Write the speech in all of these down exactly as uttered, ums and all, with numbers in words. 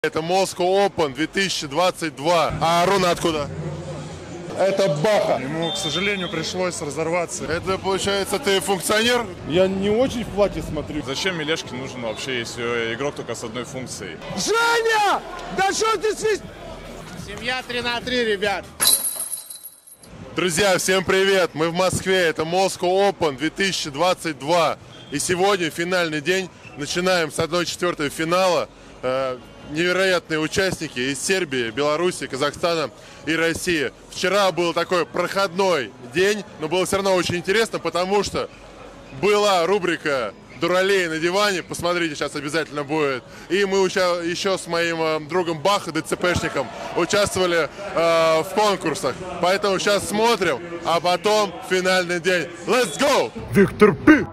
Это Moscow Open две тысячи двадцать два. А Руна откуда? Это Баха. Ему, к сожалению, пришлось разорваться. Это, получается, ты функционер? Я не очень в платье смотрю. Зачем Милешке нужен вообще, если игрок только с одной функцией? Женя! Да что ты свист... Семья три на три, ребят. Друзья, всем привет! Мы в Москве. Это Moscow Open две тысячи двадцать два. И сегодня финальный день. Начинаем с одной четвертой финала. Э, невероятные участники из Сербии, Беларуси, Казахстана и России. Вчера был такой проходной день, но было все равно очень интересно, потому что была рубрика «Дуралей на диване». Посмотрите, сейчас обязательно будет. И мы уча- еще с моим э, другом Баха, ДЦПшником, участвовали э, в конкурсах. Поэтому сейчас смотрим, а потом финальный день. Let's go! Виктор Пи!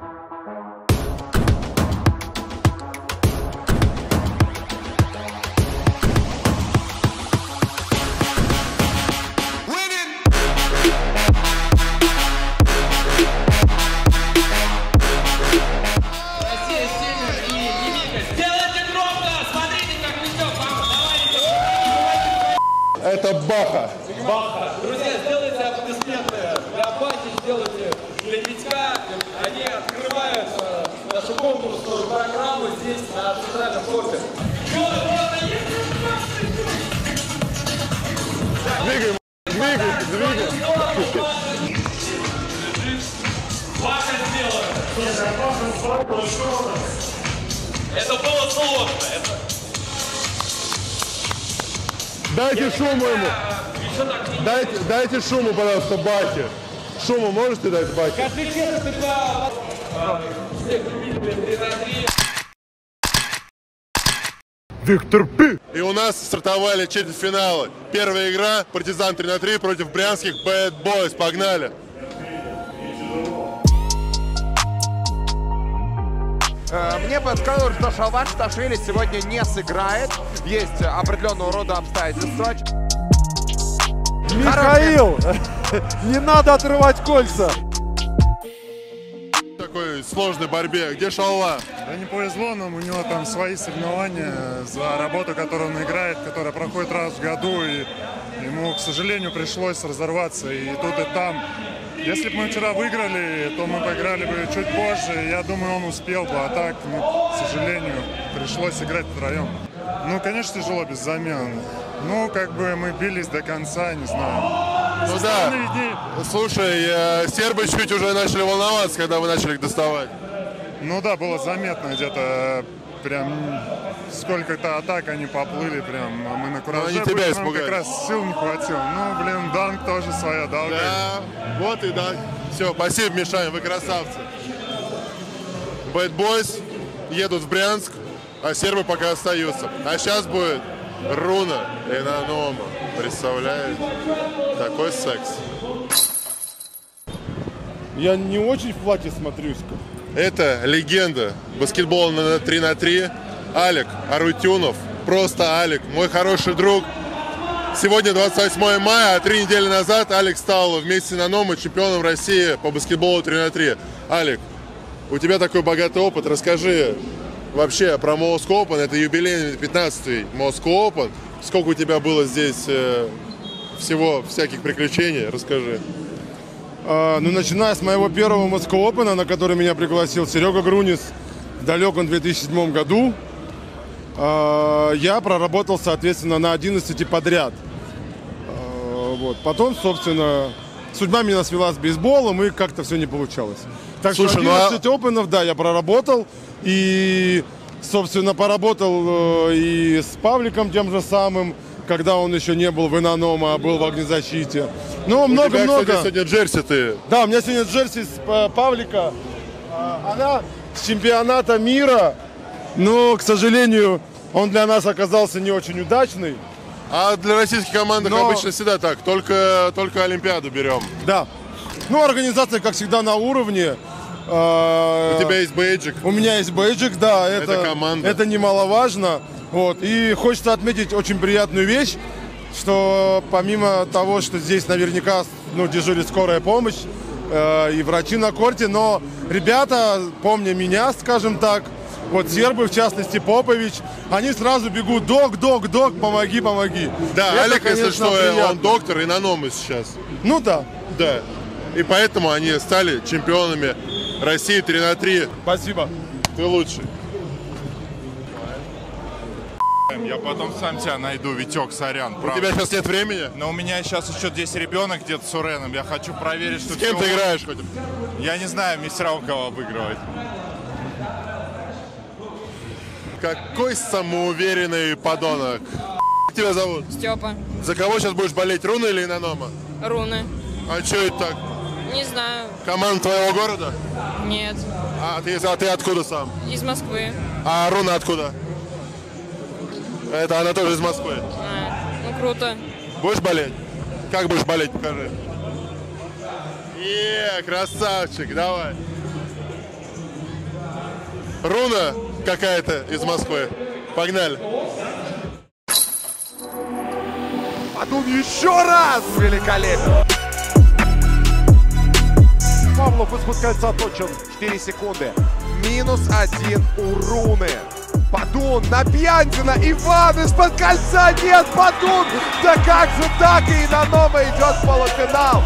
Это Баха. Баха. Друзья, сделайте аплодисменты для Бахи, сделайте для Витька. Они открывают э, нашу конкурсную программу здесь, на центральном корте. Двигаем, двигаем, двигаем. Баха сделает. Это было сложно. Это... Дайте шуму ему. Дайте, дайте шуму, пожалуйста, Бахе. Шуму можете дать Бахе? Виктор Пи! И у нас стартовали четвертьфиналы. Первая игра — Партизан три на три против брянских Bad Boys. Погнали! Мне подсказывают, что Шалван Шташвили сегодня не сыграет. Есть определенного рода обстоятельства. Михаил! Не надо отрывать кольца! В такой сложной борьбе. Где Шалва? Да не повезло нам, у него там свои соревнования за работу, которую он играет, которая проходит раз в году. И ему, к сожалению, пришлось разорваться и тут, и там. Если бы мы вчера выиграли, то мы поиграли бы чуть позже. Я думаю, он успел бы, а так, ну, к сожалению, пришлось играть втроем. Ну, конечно, тяжело без замен. Ну, как бы мы бились до конца, не знаю. Ну да. Слушай, э, сербы чуть уже начали волноваться, когда вы начали их доставать. Ну да, было заметно где-то прям сколько-то атак они поплыли, прям, а мы на кураже. Они тебя нам испугали. как раз сил не хватило. Ну, блин, данк тоже своя долга. Да, вот и да. Все, спасибо, Мишань, вы красавцы. Bad Boys едут в Брянск, а сербы пока остаются. А сейчас будет Руна и Нанома. Представляете? Такой секс. Я не очень в платье смотрюсь. Это легенда баскетбола на три на три. Алик Арутюнов. Просто Алик, мой хороший друг. Сегодня двадцать восьмое мая, а три недели назад Алик стал вместе с Нанома чемпионом России по баскетболу три на три. Алик, у тебя такой богатый опыт. Расскажи вообще про Moscow Open. Это юбилейный пятнадцатый Moscow Open. Сколько у тебя было здесь э, всего, всяких приключений? Расскажи. А, ну, начиная с моего первого Moscow Open, на который меня пригласил Серега Грунис в далеком две тысячи седьмом году, а, я проработал, соответственно, на одиннадцати подряд. А, вот. Потом, собственно, судьба меня свела с бейсболом, и как-то все не получалось. Так Слушай, что одиннадцать ну а... опенов, да, я проработал. И, собственно, поработал э, и с Павликом тем же самым, когда он еще не был в Инанома, а был в огнезащите. Ну, много-много. У тебя, кстати, сегодня джерси ты. Да, у меня сегодня джерси с э, Павлика. А, она с чемпионата мира. Но, к сожалению, он для нас оказался не очень удачный. А для российских команд Но... обычно всегда так. Только, только Олимпиаду берем. Да. Ну, организация, как всегда, на уровне. У тебя есть бейджик? У меня есть бейджик, да. Это, это команда. Это немаловажно. Вот. И хочется отметить очень приятную вещь, что помимо того, что здесь наверняка ну, дежурит скорая помощь э, и врачи на корте, но ребята, помня меня, скажем так, вот сербы, в частности Попович, они сразу бегут: док, док, док, помоги, помоги. Да, Это, Олег, если конечно, что, приятно. он доктор инономы сейчас. Ну да. Да. И поэтому они стали чемпионами России три на три. Спасибо. Ты лучший. Я потом сам тебя найду, Витек, сорян. У правда. тебя сейчас нет времени? Но у меня сейчас еще здесь ребенок где-то с Уреном. Я хочу проверить, что... С кем всё- ты играешь хоть? Я не знаю, мистера у кого обыгрывать. Какой самоуверенный подонок. Как тебя зовут? Степа. За кого сейчас будешь болеть, Руна или Инонома? Руны. А что это так? Не знаю. Команда твоего города? Нет. А ты, а ты откуда сам? Из Москвы. А Руна откуда? Это она тоже из Москвы. А, ну круто. Будешь болеть? Как будешь болеть, покажи. Е, красавчик, давай. Руна какая-то из Москвы. Погнали. Падун еще раз великолепен. Павлов из-под кольца точен. четыре секунды. Минус один у Руны. Падун на Пьянтина. Иван из-под кольца. Нет, Падун. Да как же так? И Инонома идет в полуфинал.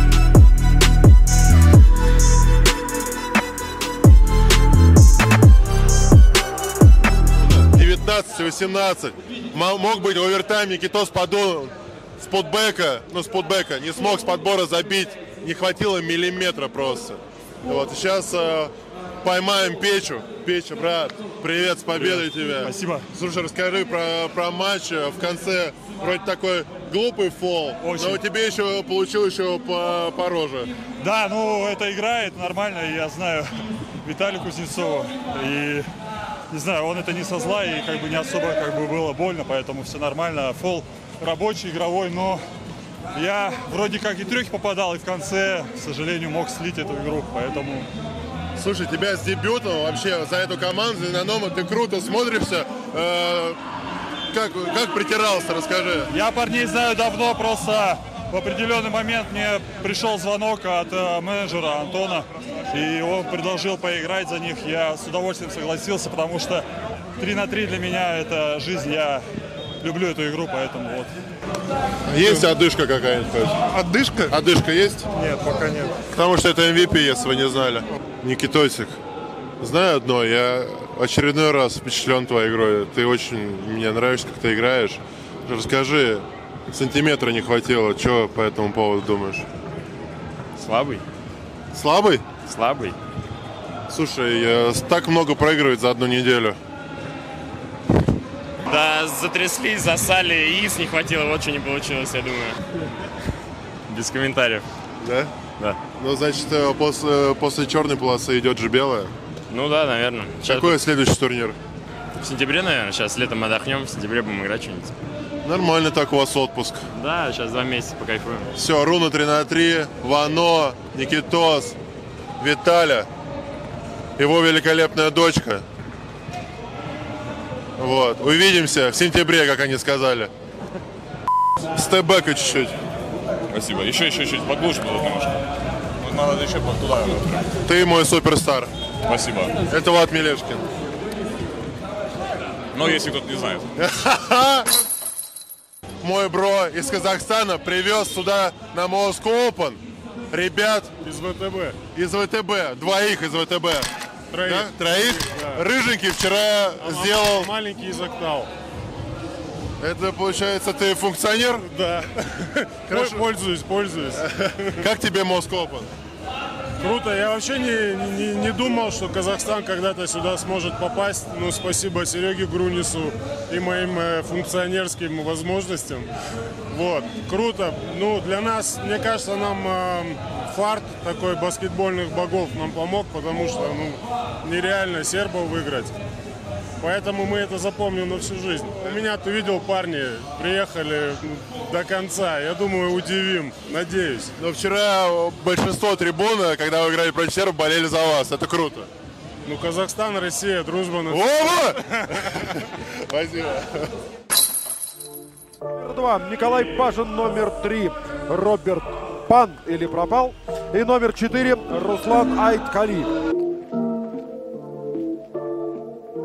девятнадцать восемнадцать. Мог быть овертайм Никитос Падун с подбека, ну с подбека, не смог с подбора забить, не хватило миллиметра просто. Вот сейчас э, поймаем Печу. Печа, брат, привет, с победой тебя. Спасибо. Слушай, расскажи про, про матч. В конце вроде такой глупый фол, Очень. но тебе еще получилось еще по, по роже. Да, ну это играет нормально, я знаю Виталия Кузнецова. И не знаю, он это не со зла, и как бы не особо как бы было больно, поэтому все нормально. Фол рабочий, игровой, но я вроде как и трехи попадал, и в конце, к сожалению, мог слить эту игру, поэтому... Слушай, тебя с дебютом вообще за эту команду, за Инонома, ты круто смотришься. Э, как, как притирался, расскажи. Я парней знаю давно, просто в определенный момент мне пришел звонок от э, менеджера Антона, и он предложил поиграть за них. Я с удовольствием согласился, потому что три на три для меня это жизнь, я люблю эту игру, поэтому вот. Есть одышка какая-нибудь? Отдышка? Одышка есть? Нет, пока нет. Потому что это эм ви пи, если вы не знали. Никитосик, знаю одно, я очередной раз впечатлен твоей игрой. Ты очень мне нравишься, как ты играешь. Расскажи, сантиметра не хватило, что по этому поводу думаешь? Слабый. Слабый? Слабый. Слушай, э, так много проигрывает за одну неделю. Да, затряслись, засали, яиц не хватило, вот что не получилось, я думаю. Без комментариев. Да? Да. Ну, значит, э, после, после черной полосы идет же белая. Ну да, наверное. Сейчас Какой следующий турнир? в сентябре, наверное, сейчас летом отдохнем, в сентябре будем играть что-нибудь. Нормально так у вас отпуск. Да, сейчас два месяца покайфуем. Все, Руна три на три, Вано, Никитос, Виталя, его великолепная дочка. Вот, увидимся в сентябре, как они сказали. Степбэка чуть-чуть. Спасибо. Еще, еще, чуть поглубже было немножко. Вот надо еще туда. Ты мой суперстар. Спасибо. Это Влад Милешкин. Но если кто-то не знает. Мой бро из Казахстана привез сюда на Moscow Open ребят Из ВТБ. из ВТБ, двоих из ВТБ. Троих. Да? Троих? Да. Рыженький вчера сделал. Маленький из Октау. Это получается, ты функционер? Да. Хорошо. Пользуюсь, пользуюсь. Как тебе Moscow Open? Круто. Я вообще не, не, не думал, что Казахстан когда-то сюда сможет попасть. Ну, спасибо Сереге Грунису и моим э, функционерским возможностям. Вот. Круто. Ну, для нас, мне кажется, нам э, фарт такой баскетбольных богов нам помог, потому что, ну, нереально сербов выиграть. Поэтому мы это запомним на всю жизнь. У меня, ты видел, парни приехали до конца. Я думаю, удивим. Надеюсь. Но вчера большинство трибуны, когда вы играли против сербов, болели за вас. Это круто. Ну, Казахстан, Россия, дружба на... Ого! Спасибо. Номер два. Николай Пажин. Номер три. Роберт Пан или пропал. И номер четыре. Руслан Айткали.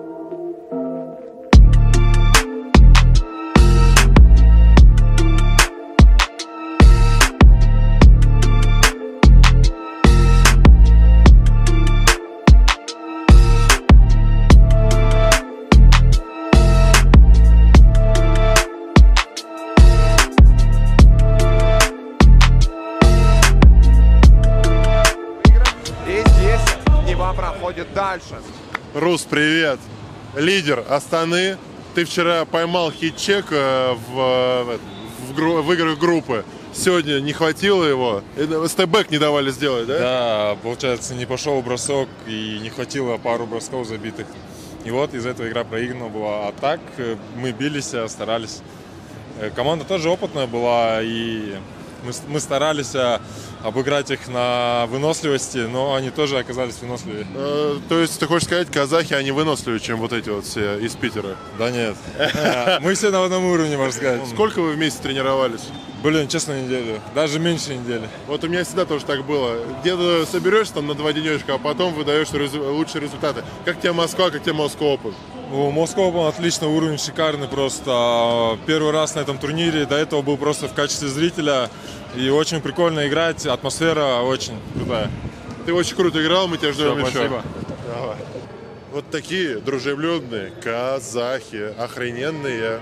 дальше. Рус, привет. Лидер Астаны. Ты вчера поймал хит-чек в, в, в, в играх группы. Сегодня не хватило его. Степ-бэк не давали сделать, да? Да, получается, не пошел бросок и не хватило пару бросков забитых. И вот из этого игра проиграна была. А так мы бились, старались. Команда тоже опытная была, и мы, мы старались обыграть их на выносливости, но они тоже оказались выносливее. Э, то есть ты хочешь сказать, казахи, они выносливее, чем вот эти вот все из Питера? Да нет. Мы все на одном уровне, можно сказать. Сколько вы вместе тренировались? Блин, честно, неделю. Даже меньше недели. Вот у меня всегда тоже так было. Где-то соберешься там на два денечка, а потом выдаешь резу- лучшие результаты. Как тебе Москва, как тебе Moscow Open? У Moscow Open отлично, уровень шикарный просто. Первый раз на этом турнире, до этого был просто в качестве зрителя. И очень прикольно играть, атмосфера очень крутая. Ты очень круто играл, мы тебя ждем Все, еще. Спасибо. Давай. Вот такие дружелюбные казахи, охрененные.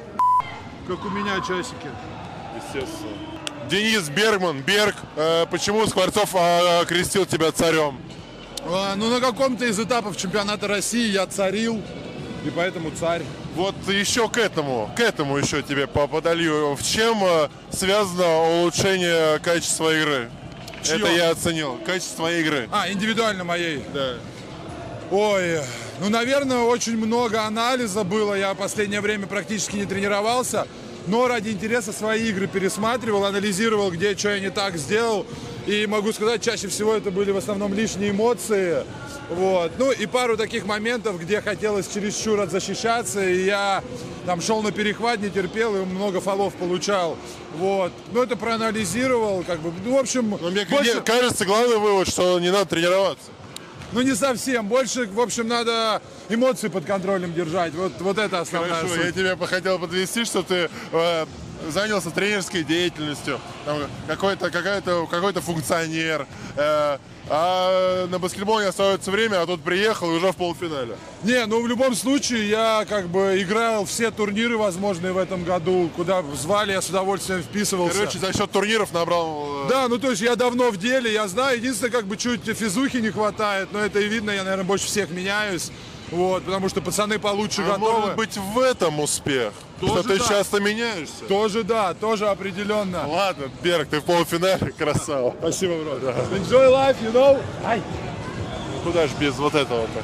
Как у меня часики. Естественно. Денис Бергман, Берг, э, почему Скворцов э, окрестил тебя царем? А, ну, на каком-то из этапов чемпионата России я царил, и поэтому царь. Вот еще к этому, к этому еще тебе подолью. В чем э, связано улучшение качества игры? Чье? Это я оценил. Качество игры. А, индивидуально моей? Да. Ой, ну, наверное, очень много анализа было. Я в последнее время практически не тренировался. Но ради интереса свои игры пересматривал, анализировал, где что я не так сделал. И могу сказать, чаще всего это были в основном лишние эмоции. Вот. Ну и пару таких моментов, где хотелось чересчур отзащищаться. И я там шел на перехват, не терпел и много фолов получал. Вот. Ну это проанализировал. Как бы. Ну, в общем, Но мне больше... кажется, главный вывод, что не надо тренироваться. Ну не совсем. Больше, в общем, надо эмоции под контролем держать. Вот, вот это основная Хорошо, суть. я тебя хотел подвести, что ты э, занялся тренерской деятельностью, там, какой-то, какой-то, какой-то функционер. Э, а на баскетбол не остается время, а тут приехал и уже в полуфинале. Не, ну в любом случае я как бы играл все турниры возможные в этом году, куда звали, я с удовольствием вписывался. Короче, за счет турниров набрал... Э... Да, ну то есть я давно в деле, я знаю, единственное, как бы чуть физухи не хватает, но это и видно, я, наверное, больше всех меняюсь. Вот, потому что пацаны получше а готовы. Может быть, в этом успех? Тоже что ты да. часто меняешься? Тоже да, тоже определенно. Ладно, Берг, ты в полуфинале, красава. Спасибо, бро. Да. Enjoy life, you know. Ай. Куда ж без вот этого-то?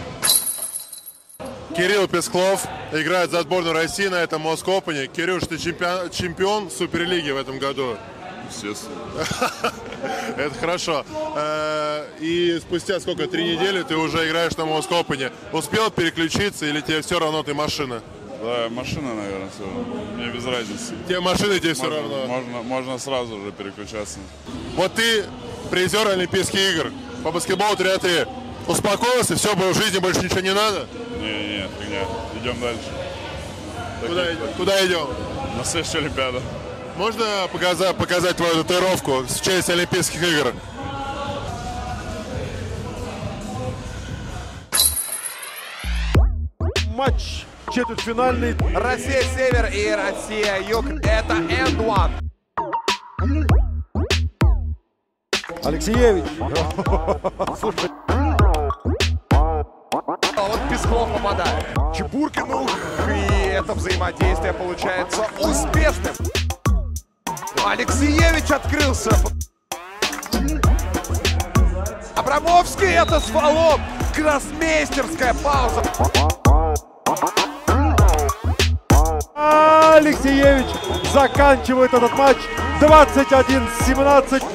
Кирилл Песклов играет за сборную России на этом Moscow Open. Кирюш, ты чемпион, чемпион Суперлиги в этом году? Естественно. Это хорошо. И спустя сколько, три недели ты уже играешь на Moscow Open. Успел переключиться или тебе все равно ты машина? Да, машина, наверное, все равно. Мне без разницы. Тебе машины тебе все можно, равно? Можно, можно сразу же переключаться. Вот ты призер Олимпийских игр по баскетболу три на три. Успокоился, все, в жизни больше ничего не надо? Не-не-не, фигня. Идем дальше. Куда, куда идем? На следующую Олимпиаду. Можно показать, показать твою татуировку в честь Олимпийских игр? Матч четвертьфинальный. Россия-Север и Россия-Юг. Это энд один. Алексеевич. Слушай. Вот Песклов попадает. Чепуркин, ну, и это взаимодействие получается успешным. Алексеевич открылся. Абрамовский, это с фолом. Гроссмейстерская пауза. Алексеевич заканчивает этот матч двадцать один семнадцать.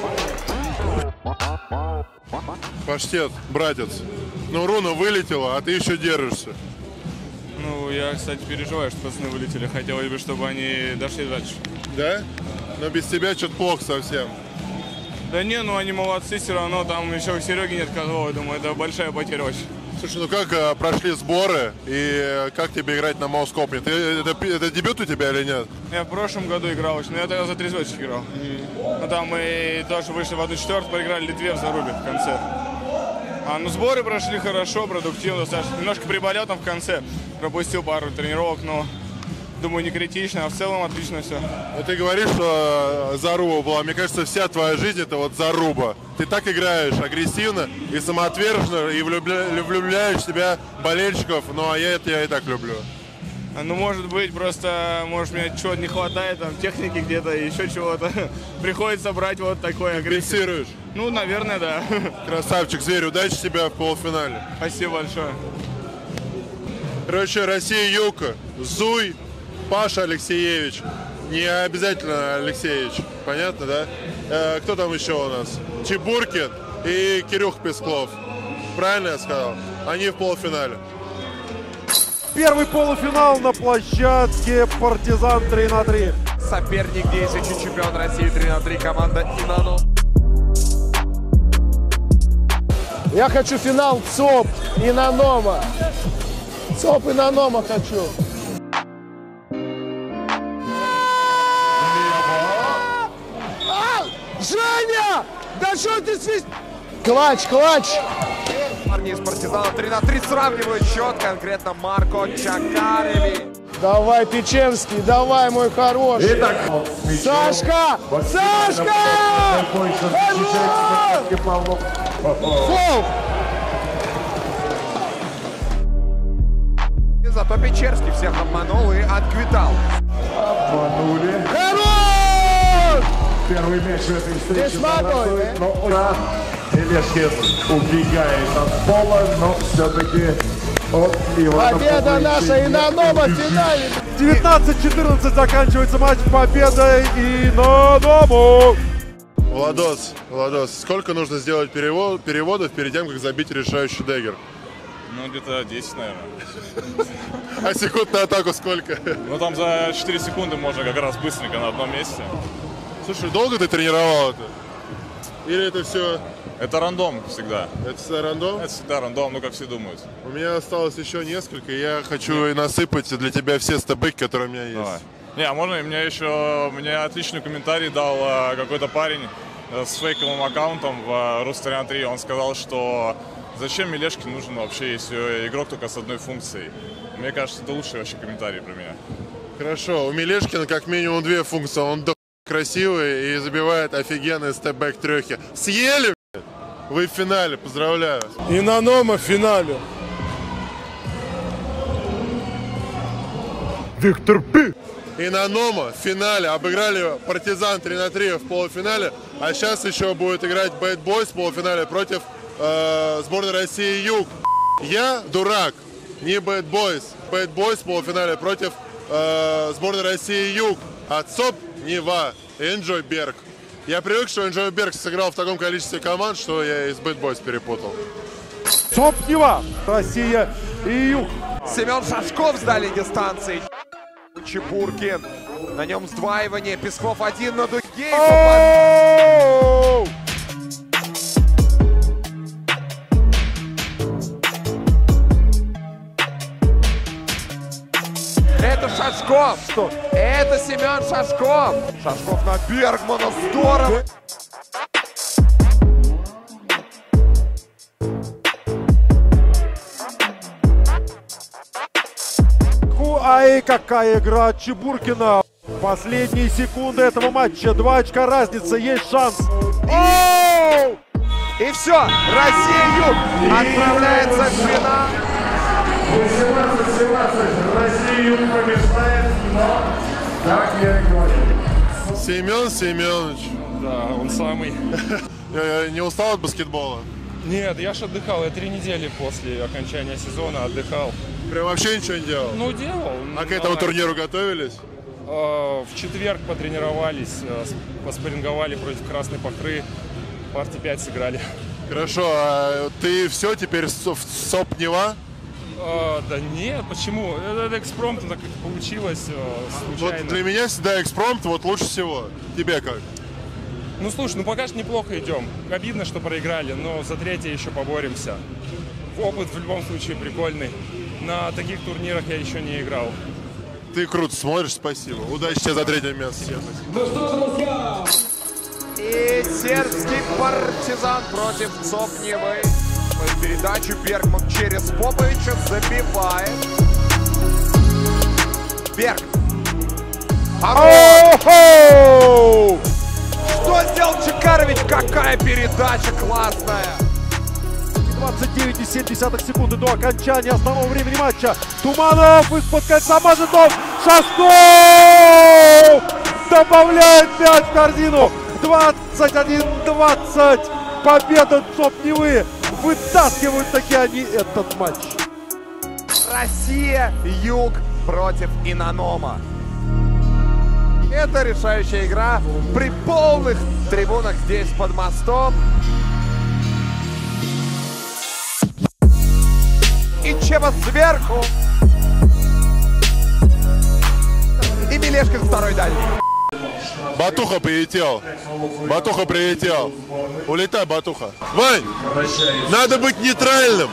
Паштет, братец. Ну, руна вылетела, а ты еще держишься. Ну, я, кстати, переживаю, что пацаны вылетели. Хотелось бы, чтобы они дошли дальше. Да? Но без тебя что-то плохо совсем. Да не, ну они молодцы, все равно там еще Сереги нет Козлова, думаю, это большая потеря очень. Слушай, ну как а, прошли сборы и как тебе играть на Moscow Open? Ты, это, это дебют у тебя или нет? Я в прошлом году играл очень, но я тогда за три звездочки играл. Mm. Ну там мы тоже вышли в одну четвертую, проиграли Литве в зарубе в конце. А, ну сборы прошли хорошо, продуктивно достаточно. Немножко приболел там в конце, пропустил пару тренировок, но думаю, не критично, а в целом отлично все. Но ты говоришь, что заруба была. Мне кажется, вся твоя жизнь это вот заруба. Ты так играешь агрессивно и самоотверженно, и влюбля... влюбляешь в себя болельщиков. Ну, а я это я и так люблю. Ну, может быть, просто, может, мне чего-то не хватает, там, техники где-то, еще чего-то. Приходится брать вот такой агрессив. Компенсируешь? Ну, наверное, да. Красавчик, Зверь, удачи тебе в полуфинале. Спасибо большое. Короче, Россия-Юг, Зуй, Паша Алексеевич. Не обязательно Алексеевич, понятно, да? Э, кто там еще у нас? Чебуркин и Кирюх Песклов. Правильно я сказал? Они в полуфинале. Первый полуфинал на площадке «Партизан» три на три. Соперник действующий чемпион России три на три, команда Инано. Я хочу финал ЦОП и Нанома. ЦОП и Нанома хочу. Женя! Да что ты свист... Клач, клач! Парни из «Партизана» три на три сравнивают счет, конкретно Марко Чакаревич. Давай, Печерский, давай, мой хороший. Итак, Сашка! Сашка! Фол! Зато Печерский всех обманул и отквитал. Обманули. Хорош! Первый мяч в этой встрече. Но ура! Мелешкин убегает от пола, но все-таки от Ивана. Победа наша Инонома в финале. девятнадцать четырнадцать заканчивается матч победой Иному. Владос, Владос, сколько нужно сделать перевод, переводов перед тем, как забить решающий дэггер? Ну, где-то десять, наверное. А секунд на атаку сколько? Ну, там за четыре секунды можно как раз быстренько на одном месте. Слушай, долго ты тренировал это? Или это все... Это рандом всегда. Это всегда рандом? Это всегда рандом, ну, как все думают. У меня осталось еще несколько, и я хочу и насыпать для тебя все стебэки, которые у меня есть. Давай. Не, а можно, мне еще, мне отличный комментарий дал а, какой-то парень а, с фейковым аккаунтом в а, Рус три на три. Он сказал, что зачем Мелешкин нужен вообще, если игрок только с одной функцией. Мне кажется, это лучший вообще комментарий про меня. Хорошо, у Мелешкина как минимум две функции. Он до красивый и забивает офигенные степбэк трехи. Съели, блядь? Вы в финале, поздравляю. Инонома в финале. Виктор Пи. Инонома в финале. Обыграли Партизан три на три в полуфинале. А сейчас еще будет играть Bad Boys в полуфинале против э, сборной России Юг. Я дурак. Не Bad Boys. Bad Boys в полуфинале против э, сборной России Юг. А ЦОП Нева. Энджой Берг. Я привык, что Энджой Берг сыграл в таком количестве команд, что я из Bad Boys перепутал. ЦОП Нева. Россия и Юг. Семен Шашков с дальней дистанции. Чебуркин. На нем сдваивание. Песков один на дуге. Это Шашков. Что? Это Семен Шашков. Шашков на Бергмана. Здорово. Ай, какая игра от Чебуркина. Последние секунды этого матча. Два очка разница. Есть шанс. Оу! И все. Россия-Юг отправляется в финал. восемнадцать семнадцать. Россия-Юг побеждает, но так я и говорил. Семен Семенович. Да, он самый. Не устал от баскетбола? Нет, я ж отдыхал. Я три недели после окончания сезона отдыхал. Прям вообще ничего не делал? Ну, делал. А к этому турниру готовились? В четверг потренировались, поспарринговали против Красной Пахры. Партии пять сыграли. Хорошо, а ты все теперь в ЦОП Нева? А, да нет, почему? Это экспромт, так как получилось случайно. Вот для меня всегда экспромт вот лучше всего. Тебе как? Ну слушай, ну пока что неплохо идем. Обидно, что проиграли, но за третье еще поборемся. Опыт в любом случае прикольный. На таких турнирах я еще не играл. Ты круто смотришь, спасибо. Удачи тебе за третье место. И сербский Партизан против ЦОП Невы. В передачу Бергман через Поповича забивает. Берг Хорош! Что сделал Чекарович? Какая передача классная! двадцать девять и семь десятых секунды до окончания основного времени матча. Туманов из-под кольца мажет ног. Шашков добавляет мяч в корзину. двадцать один двадцать. Победа ЦОП Невы. Вытаскивают таки они этот матч. Россия, Юг против Инонома. Это решающая игра при полных трибунах здесь под мостом. И Чеба сверху. И Мелешкин второй дальний. Батуха прилетел. Батуха прилетел. Улетай, Батуха. Вань, надо быть нейтральным.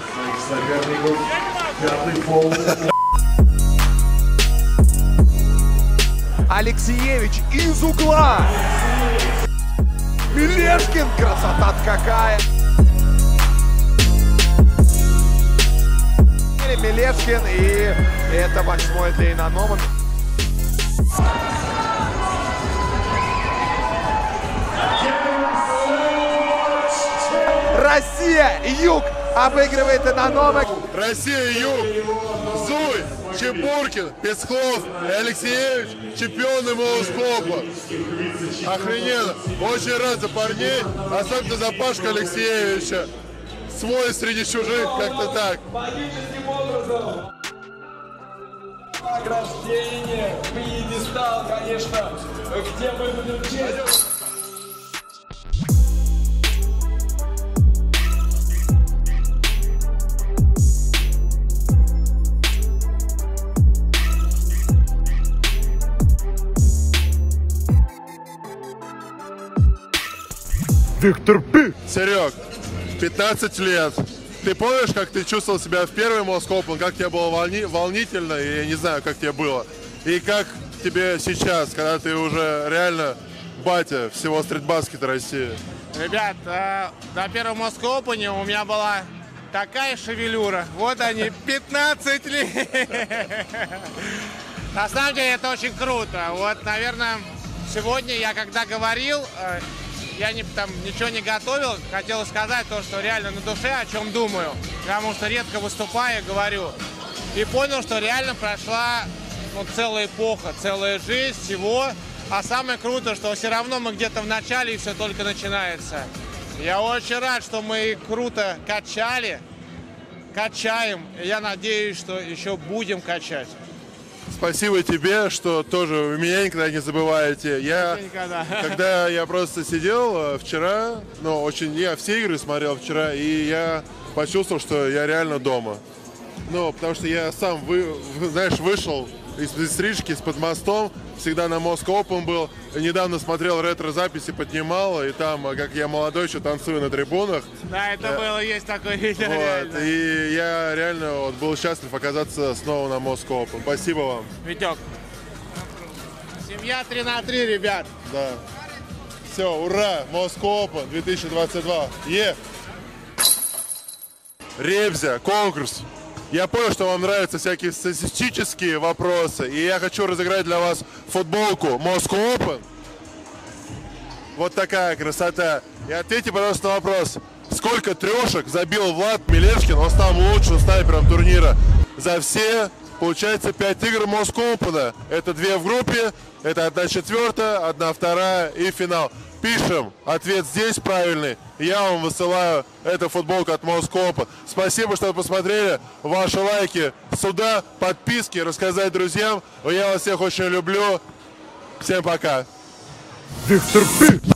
Алексеевич из угла. Мелешкин, красота какая. Мелешкин, и это восьмой для Инонома. Россия, Юг обыгрывает Инонома. Россия, Юг, Зуй, Чебуркин, Песхов и Алексеевич, чемпионы Москопа. Охрененно. Очень рад за парней, особенно за Пашку Алексеевича. Свой среди чужих, как-то так. Награждение, пьедестал, конечно, где мы будем честь. Виктор Пи. Серег, пятнадцать лет. Ты помнишь, как ты чувствовал себя в первый Москопен, как тебе было волни... волнительно, и я не знаю, как тебе было. И как тебе сейчас, когда ты уже реально батя всего стритбаскета России? Ребят, э, на первом Москопене у меня была такая шевелюра. Вот они, пятнадцать лет. На самом деле это очень круто. Вот, наверное, сегодня я когда говорил... Э, Я не, там, ничего не готовил, хотел сказать то, что реально на душе, о чем думаю, потому что редко выступаю, говорю. И понял, что реально прошла ну, целая эпоха, целая жизнь всего. А самое круто, что все равно мы где-то в начале и все только начинается. Я очень рад, что мы круто качали, качаем. И я надеюсь, что еще будем качать. Спасибо тебе, что тоже вы меня никогда не забываете. Я, никогда. когда я просто сидел вчера, ну, очень, я все игры смотрел вчера, и я почувствовал, что я реально дома. Ну, потому что я сам, вы, знаешь, вышел из стрижки, из-под мостом, всегда на Москопен был. Недавно смотрел ретро-записи, поднимал, и там, как я молодой, еще танцую на трибунах. Да, это да. было, есть такое видео. Вот, и я реально вот, был счастлив оказаться снова на Москопен. Спасибо вам. Витек, семья три на три, ребят. Да. Все, ура, Москопен две тысячи двадцать два. Е! Ребзя, конкурс. Я понял, что вам нравятся всякие статистические вопросы, и я хочу разыграть для вас футболку Москопен. Вот такая красота. И ответьте, пожалуйста, на вопрос. Сколько трешек забил Влад Мелешкин, он стал лучшим снайпером турнира, за все, получается, пять игр Москопена. Это две в группе, это одна четвертая, одна вторая и финал. Пишем ответ здесь правильный. Я вам высылаю эту футболку от Москопен. Спасибо, что вы посмотрели. Ваши лайки сюда, подписки, рассказать друзьям. Я вас всех очень люблю. Всем пока. Виктор Пи.